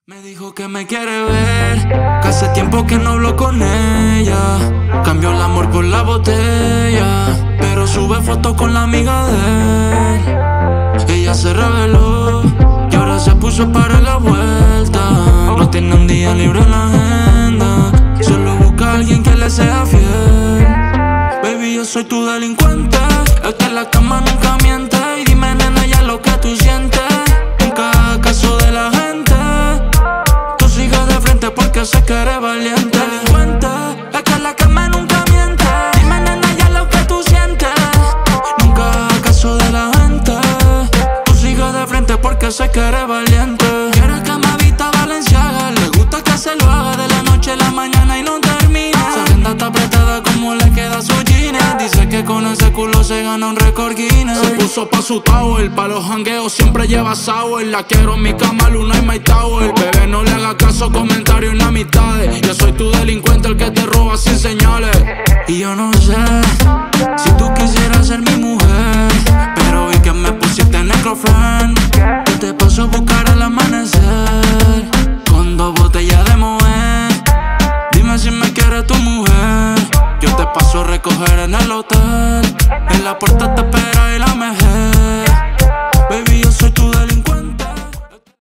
Me dijo que me quiere ver, que hace tiempo que no hablo con ella. Cambió el amor por la botella, pero sube fotos con la amiga de él. Ella se reveló y ahora se puso para la vuelta. No tiene un día libre en la agenda, solo busca a alguien que le sea fiel. Baby, yo soy tu delincuente, el que en la cama nunca miente. Y dime, nena, ya lo que tú sientes. Nunca hagas caso de la gente, porque sé que eres valiente. Delincuente, es que la cama nunca miente. Dime, nena, ya lo que tú sientes. Nunca hagas caso de la gente, tú sigue de frente porque sé que eres valiente. Quiere que me vista Valenciaga, le gusta que se lo haga de la noche a la mañana y no termina. Su agenda está apretada como le queda su jeans. Dice que con ese culo se gana un récord Guinness. Se puso pa' su tower, pa' los jangueos siempre lleva sour. La quiero en mi cama, Luna y My Tower. Bebé, no le haga caso, comentarios ni amistades. Yo soy tu delincuente, el que te roba sin señales. Y yo no sé si tú quisieras ser mi mujer, pero vi que me pusiste en girlfriend. Yo te paso a buscar al amanecer con 2 botellas de Moët. Dime si me quieres tu mujer, yo te paso a recoger en el hotel. En la puerta te espera y la mejor.